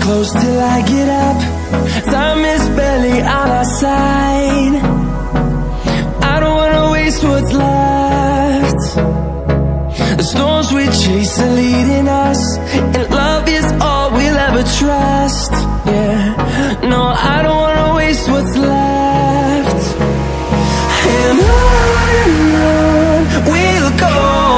close till I get up. Time is barely on our side. I don't wanna waste what's left. The storms we chase are leading us, and love is all we'll ever trust. Yeah, no, I don't wanna waste what's left. And on we'll go,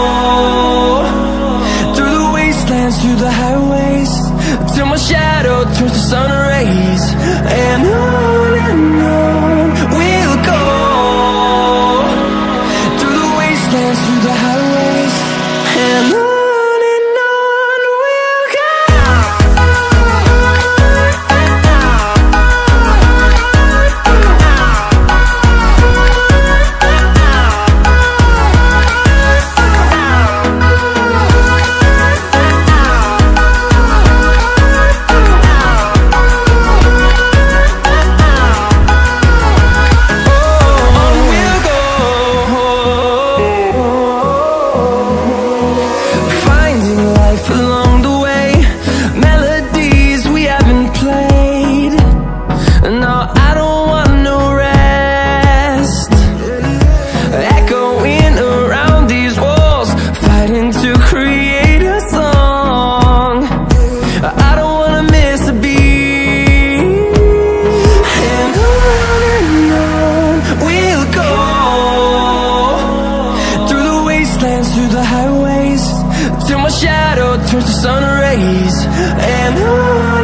through the wastelands, through the highways, till my shadow turns to sun rays. And on we'll go, through the wastelands, through the highways, and on we'll go. Through the highways, till my shadow turns to sun rays. And on